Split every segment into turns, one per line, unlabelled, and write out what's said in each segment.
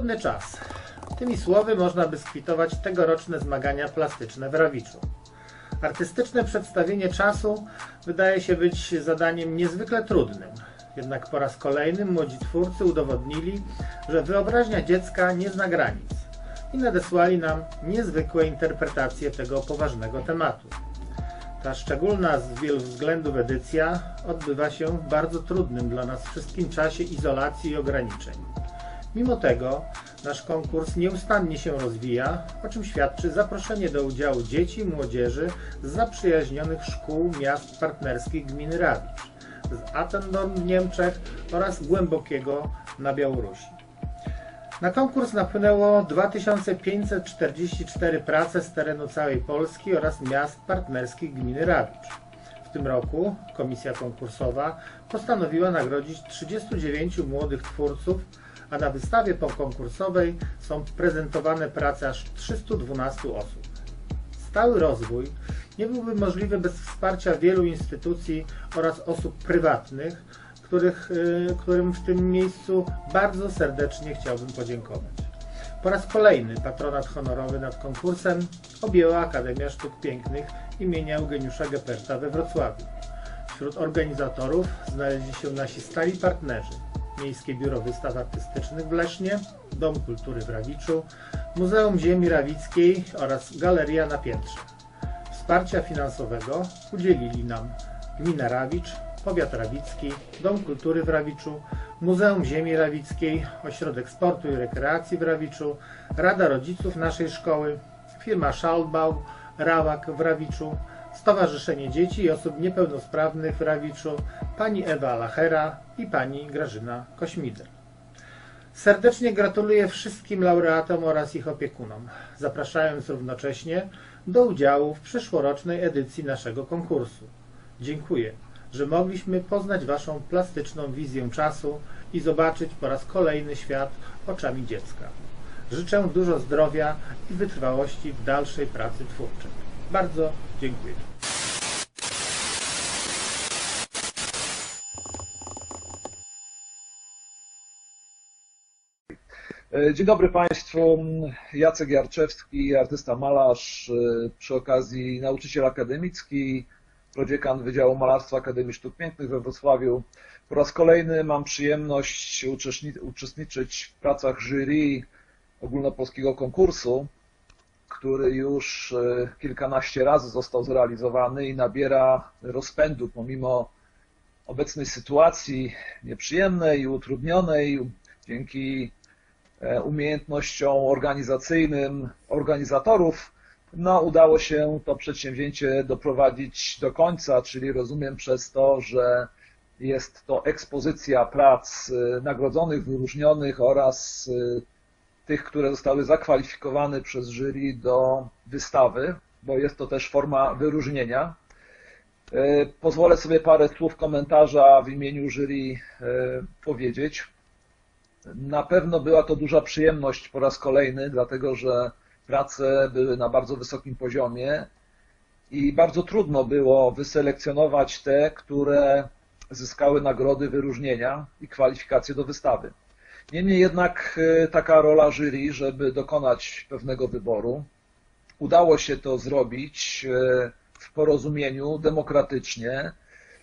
Trudny czas. Tymi słowy można by skwitować tegoroczne zmagania plastyczne w Rawiczu. Artystyczne przedstawienie czasu wydaje się być zadaniem niezwykle trudnym. Jednak po raz kolejny młodzi twórcy udowodnili, że wyobraźnia dziecka nie zna granic i nadesłali nam niezwykłe interpretacje tego poważnego tematu. Ta szczególna z wielu względów edycja odbywa się w bardzo trudnym dla nas wszystkim czasie izolacji i ograniczeń. Mimo tego nasz konkurs nieustannie się rozwija, o czym świadczy zaproszenie do udziału dzieci i młodzieży z zaprzyjaźnionych szkół miast partnerskich gminy Rawicz, z Attendorn w Niemczech oraz Głębokiego na Białorusi. Na konkurs napłynęło 2544 prace z terenu całej Polski oraz miast partnerskich gminy Rawicz. W tym roku komisja konkursowa postanowiła nagrodzić 39 młodych twórców, a na wystawie pokonkursowej są prezentowane prace aż 312 osób. Stały rozwój nie byłby możliwy bez wsparcia wielu instytucji oraz osób prywatnych, którym w tym miejscu bardzo serdecznie chciałbym podziękować. Po raz kolejny patronat honorowy nad konkursem objęła Akademia Sztuk Pięknych imienia Eugeniusza Geperta we Wrocławiu. Wśród organizatorów znaleźli się nasi stali partnerzy: Miejskie Biuro Wystaw Artystycznych w Lesznie, Dom Kultury w Rawiczu, Muzeum Ziemi Rawickiej oraz Galeria na Piętrze. Wsparcia finansowego udzielili nam Gmina Rawicz, Powiat Rawicki, Dom Kultury w Rawiczu, Muzeum Ziemi Rawickiej, Ośrodek Sportu i Rekreacji w Rawiczu, Rada Rodziców naszej szkoły, firma Schaltbau, Rawak w Rawiczu, Stowarzyszenie Dzieci i Osób Niepełnosprawnych w Rawiczu, pani Ewa Lachera i pani Grażyna Kośmider. Serdecznie gratuluję wszystkim laureatom oraz ich opiekunom, zapraszając równocześnie do udziału w przyszłorocznej edycji naszego konkursu. Dziękuję, że mogliśmy poznać Waszą plastyczną wizję czasu i zobaczyć po raz kolejny świat oczami dziecka. Życzę dużo zdrowia i wytrwałości w dalszej pracy twórczej. Bardzo dziękuję.
Dzień dobry Państwu, Jacek Jarczewski, artysta malarz, przy okazji nauczyciel akademicki, prodziekan Wydziału Malarstwa Akademii Sztuk Pięknych we Wrocławiu. Po raz kolejny mam przyjemność uczestniczyć w pracach jury ogólnopolskiego konkursu, który już kilkanaście razy został zrealizowany i nabiera rozpędu pomimo obecnej sytuacji nieprzyjemnej i utrudnionej. Dzięki umiejętnościom organizacyjnym organizatorów udało się to przedsięwzięcie doprowadzić do końca, czyli rozumiem przez to, że jest to ekspozycja prac nagrodzonych, wyróżnionych oraz tych, które zostały zakwalifikowane przez jury do wystawy, bo jest to też forma wyróżnienia. Pozwolę sobie parę słów komentarza w imieniu jury powiedzieć. Na pewno była to duża przyjemność po raz kolejny, dlatego że prace były na bardzo wysokim poziomie i bardzo trudno było wyselekcjonować te, które zyskały nagrody wyróżnienia i kwalifikacje do wystawy. Niemniej jednak taka rola jury, żeby dokonać pewnego wyboru. Udało się to zrobić w porozumieniu, demokratycznie,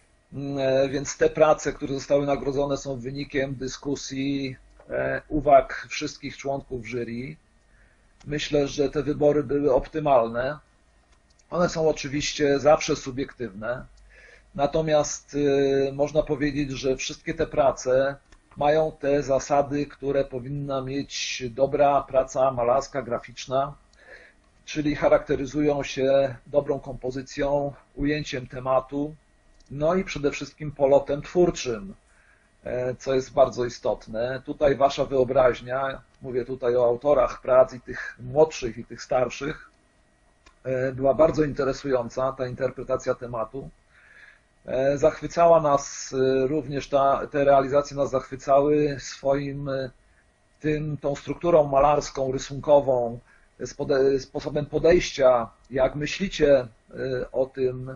więc te prace, które zostały nagrodzone, są wynikiem dyskusji, uwag wszystkich członków jury. Myślę, że te wybory były optymalne. One są oczywiście zawsze subiektywne, natomiast można powiedzieć, że wszystkie te prace mają te zasady, które powinna mieć dobra praca malarska, graficzna, czyli charakteryzują się dobrą kompozycją, ujęciem tematu, no i przede wszystkim polotem twórczym, co jest bardzo istotne. Tutaj Wasza wyobraźnia, mówię tutaj o autorach prac i tych młodszych i tych starszych, była bardzo interesująca, ta interpretacja tematu. Zachwycała nas również, te realizacje nas zachwycały swoim tą strukturą malarską, rysunkową, sposobem podejścia, jak myślicie o tym,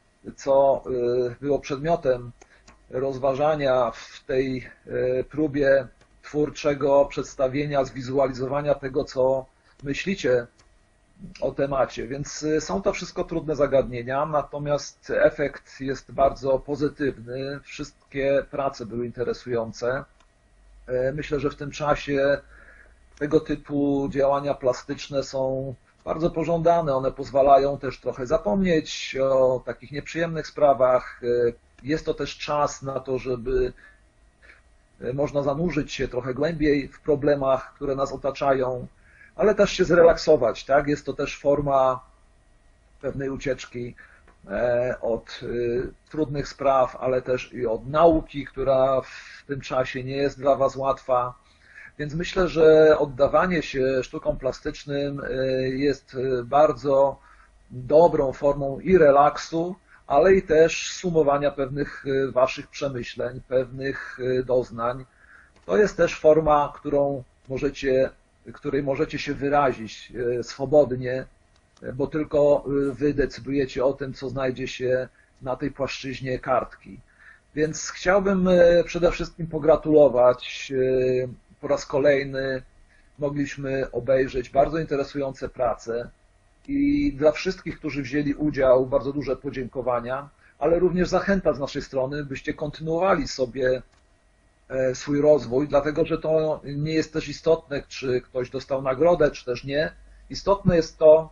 co było przedmiotem rozważania w tej próbie twórczego przedstawienia, zwizualizowania tego, co myślicie o temacie. Więc są to wszystko trudne zagadnienia, natomiast efekt jest bardzo pozytywny. Wszystkie prace były interesujące. Myślę, że w tym czasie tego typu działania plastyczne są bardzo pożądane. One pozwalają też trochę zapomnieć o takich nieprzyjemnych sprawach. Jest to też czas na to, żeby można zanurzyć się trochę głębiej w problemach, które nas otaczają, ale też się zrelaksować, tak? Jest to też forma pewnej ucieczki od trudnych spraw, ale też i od nauki, która w tym czasie nie jest dla Was łatwa. Więc myślę, że oddawanie się sztukom plastycznym jest bardzo dobrą formą i relaksu, ale i też sumowania pewnych Waszych przemyśleń, pewnych doznań. To jest też forma, której możecie się wyrazić swobodnie, bo tylko Wy decydujecie o tym, co znajdzie się na tej płaszczyźnie kartki. Więc chciałbym przede wszystkim pogratulować. Po raz kolejny mogliśmy obejrzeć bardzo interesujące prace i dla wszystkich, którzy wzięli udział, bardzo duże podziękowania, ale również zachęta z naszej strony, byście kontynuowali sobie swój rozwój, dlatego że to nie jest też istotne, czy ktoś dostał nagrodę, czy też nie. Istotne jest to,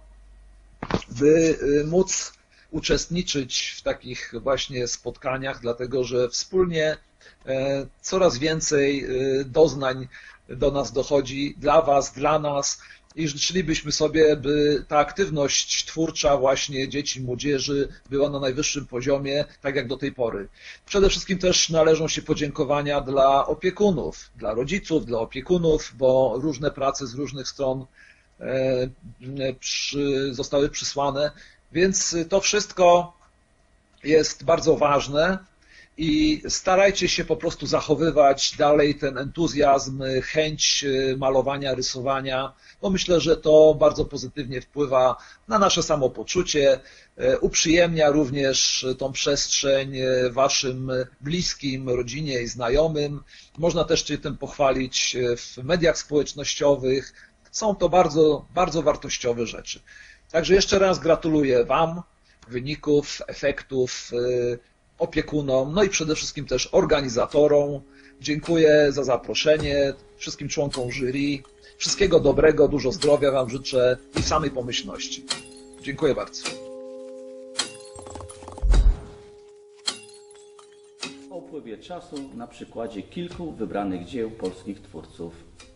by móc uczestniczyć w takich właśnie spotkaniach, dlatego że wspólnie coraz więcej doznań do nas dochodzi, dla Was, dla nas i życzylibyśmy sobie, by ta aktywność twórcza właśnie dzieci i młodzieży była na najwyższym poziomie, tak jak do tej pory. Przede wszystkim też należą się podziękowania dla opiekunów, dla rodziców, dla opiekunów, bo różne prace z różnych stron zostały przysłane, więc to wszystko jest bardzo ważne i starajcie się po prostu zachowywać dalej ten entuzjazm, chęć malowania, rysowania, bo myślę, że to bardzo pozytywnie wpływa na nasze samopoczucie, uprzyjemnia również tą przestrzeń Waszym bliskim, rodzinie i znajomym. Można też się tym pochwalić w mediach społecznościowych. Są to bardzo, bardzo wartościowe rzeczy. Także jeszcze raz gratuluję Wam wyników, efektów, opiekunom, no i przede wszystkim też organizatorom. Dziękuję za zaproszenie, wszystkim członkom jury. Wszystkiego dobrego, dużo zdrowia Wam życzę i samej pomyślności. Dziękuję bardzo.
O upływie czasu na przykładzie kilku wybranych dzieł polskich twórców.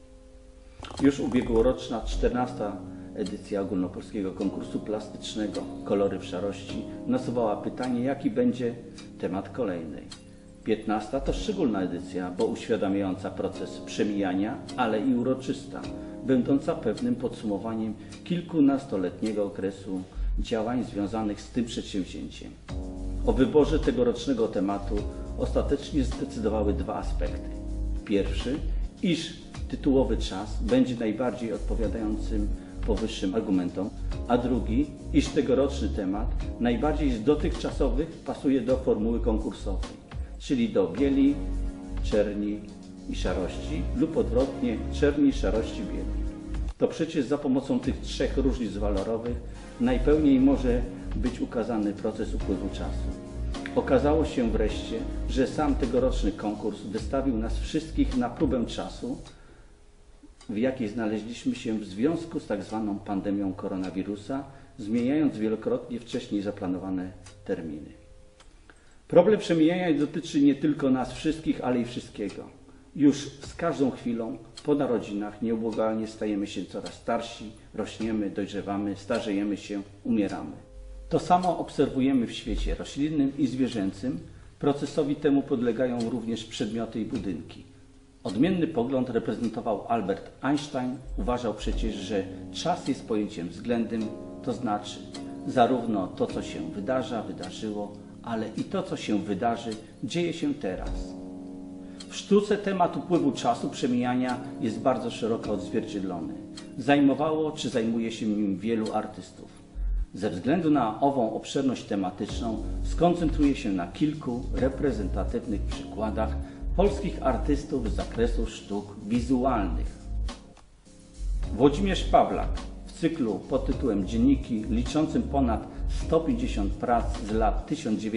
Już ubiegłoroczna 14. edycja ogólnopolskiego konkursu plastycznego Kolory w szarości nasuwała pytanie, jaki będzie temat kolejnej. 15. to szczególna edycja, bo uświadamiająca proces przemijania, ale i uroczysta, będąca pewnym podsumowaniem kilkunastoletniego okresu działań związanych z tym przedsięwzięciem. O wyborze tegorocznego tematu ostatecznie zdecydowały dwa aspekty. Pierwszy, iż tytułowy czas będzie najbardziej odpowiadającym powyższym argumentom, a drugi, iż tegoroczny temat najbardziej z dotychczasowych pasuje do formuły konkursowej, czyli do bieli, czerni i szarości lub odwrotnie czerni, szarości, bieli. To przecież za pomocą tych trzech różnic walorowych najpełniej może być ukazany proces upływu czasu. Okazało się wreszcie, że sam tegoroczny konkurs wystawił nas wszystkich na próbę czasu, w jakiej znaleźliśmy się w związku z tak zwaną pandemią koronawirusa, zmieniając wielokrotnie wcześniej zaplanowane terminy. Problem przemijania dotyczy nie tylko nas wszystkich, ale i wszystkiego. Już z każdą chwilą po narodzinach nieubłaganie stajemy się coraz starsi, rośniemy, dojrzewamy, starzejemy się, umieramy. To samo obserwujemy w świecie roślinnym i zwierzęcym. Procesowi temu podlegają również przedmioty i budynki. Odmienny pogląd reprezentował Albert Einstein. Uważał przecież, że czas jest pojęciem względnym, to znaczy zarówno to, co się wydarzyło, ale i to, co się wydarzy, dzieje się teraz. W sztuce temat upływu czasu, przemijania jest bardzo szeroko odzwierciedlony. Zajmowało czy zajmuje się nim wielu artystów. Ze względu na ową obszerność tematyczną skoncentruję się na kilku reprezentatywnych przykładach polskich artystów z zakresu sztuk wizualnych. Włodzimierz Pawlak w cyklu pod tytułem Dzienniki, liczącym ponad 150 prac z lat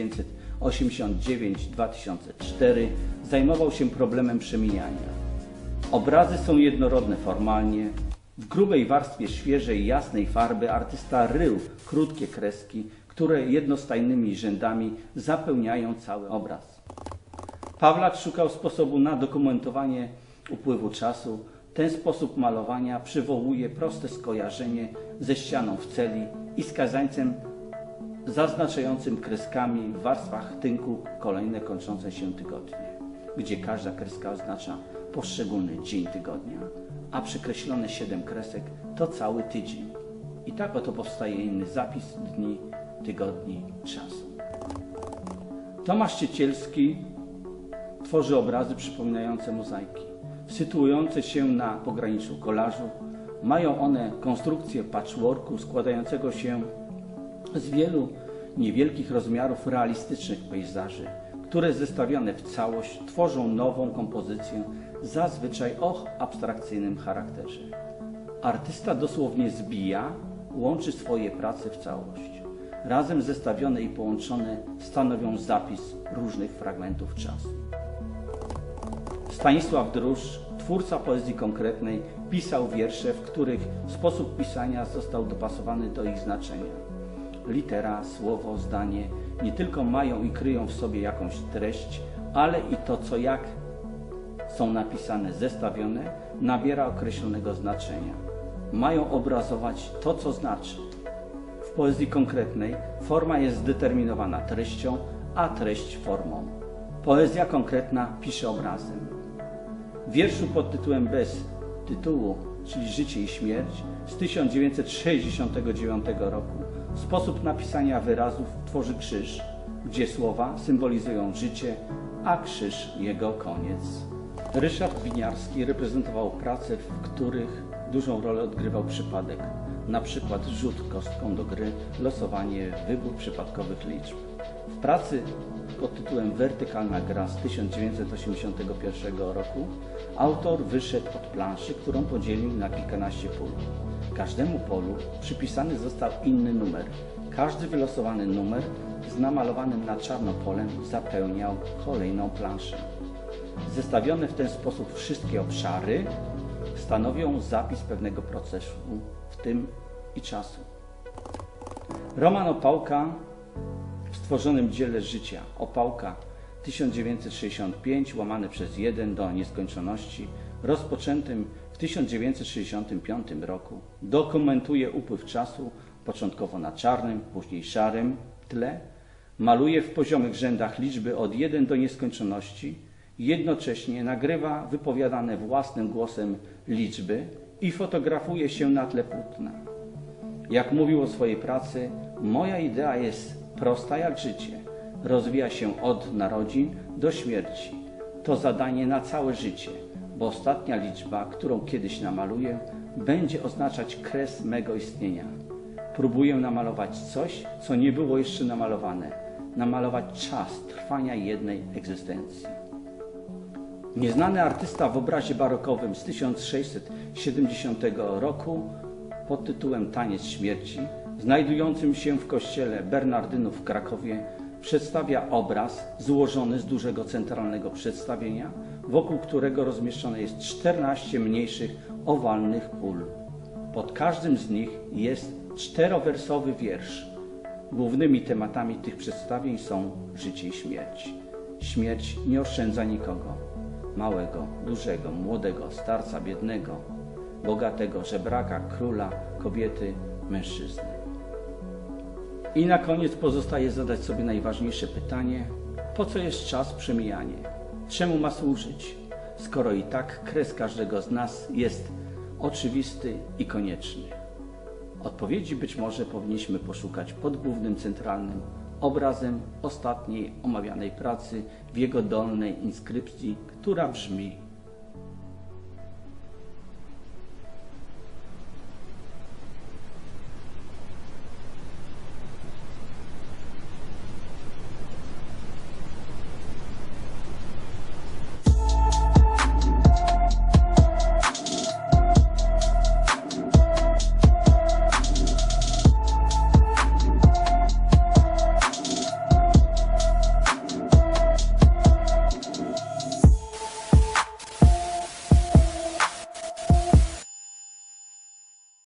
1989-2004, zajmował się problemem przemijania. Obrazy są jednorodne formalnie. W grubej warstwie świeżej, jasnej farby artysta rył krótkie kreski, które jednostajnymi rzędami zapełniają cały obraz. Pawlak szukał sposobu na dokumentowanie upływu czasu. Ten sposób malowania przywołuje proste skojarzenie ze ścianą w celi i skazańcem zaznaczającym kreskami w warstwach tynku kolejne kończące się tygodnie, gdzie każda kreska oznacza poszczególny dzień tygodnia, a przykreślone 7 kresek to cały tydzień. I tak oto powstaje inny zapis dni, tygodni, czasu. Tomasz Ciecielski tworzy obrazy przypominające mozaiki, sytuujące się na pograniczu kolażu. Mają one konstrukcję patchworku składającego się z wielu niewielkich rozmiarów realistycznych pejzaży, które zestawione w całość tworzą nową kompozycję, zazwyczaj o abstrakcyjnym charakterze. Artysta dosłownie zbija, łączy swoje prace w całość. Razem zestawione i połączone stanowią zapis różnych fragmentów czasu. Stanisław Druszcz, twórca poezji konkretnej, pisał wiersze, w których sposób pisania został dopasowany do ich znaczenia. Litera, słowo, zdanie nie tylko mają i kryją w sobie jakąś treść, ale i to, co jak są napisane, zestawione, nabiera określonego znaczenia. Mają obrazować to, co znaczy. W poezji konkretnej forma jest zdeterminowana treścią, a treść formą. Poezja konkretna pisze obrazem. W wierszu pod tytułem Bez tytułu, czyli Życie i śmierć z 1969 roku, sposób napisania wyrazów tworzy krzyż, gdzie słowa symbolizują życie, a krzyż jego koniec. Ryszard Winiarski reprezentował prace, w których dużą rolę odgrywał przypadek, na przykład rzut kostką do gry, losowanie, wybór przypadkowych liczb. W pracy pod tytułem Wertykalna gra z 1981 roku autor wyszedł od planszy, którą podzielił na kilkanaście pól. Każdemu polu przypisany został inny numer. Każdy wylosowany numer z namalowanym na czarno polem zapełniał kolejną planszę. Zestawione w ten sposób wszystkie obszary stanowią zapis pewnego procesu, w tym i czasu. Roman Opałka w stworzonym dziele życia Opałka 1965 łamane przez 1 do nieskończoności, rozpoczętym w 1965 roku, dokumentuje upływ czasu, początkowo na czarnym, później szarym tle, maluje w poziomych rzędach liczby od 1 do nieskończoności, jednocześnie nagrywa wypowiadane własnym głosem liczby i fotografuje się na tle płótna. Jak mówił o swojej pracy, moja idea jest prosta jak życie. Rozwija się od narodzin do śmierci. To zadanie na całe życie, bo ostatnia liczba, którą kiedyś namaluję, będzie oznaczać kres mego istnienia. Próbuję namalować coś, co nie było jeszcze namalowane. Namalować czas trwania jednej egzystencji. Nieznany artysta w obrazie barokowym z 1670 roku pod tytułem Taniec śmierci, znajdującym się w kościele Bernardynów w Krakowie, przedstawia obraz złożony z dużego centralnego przedstawienia, wokół którego rozmieszczone jest 14 mniejszych, owalnych pól. Pod każdym z nich jest 4-wersowy wiersz. Głównymi tematami tych przedstawień są życie i śmierć. Śmierć nie oszczędza nikogo. Małego, dużego, młodego, starca, biednego, bogatego, żebraka, króla, kobiety, mężczyzny. I na koniec pozostaje zadać sobie najważniejsze pytanie: po co jest czas przemijanie? Czemu ma służyć, skoro i tak kres każdego z nas jest oczywisty i konieczny? Odpowiedzi być może powinniśmy poszukać pod głównym centralnym obrazem ostatniej omawianej pracy w jego dolnej inskrypcji, która brzmi: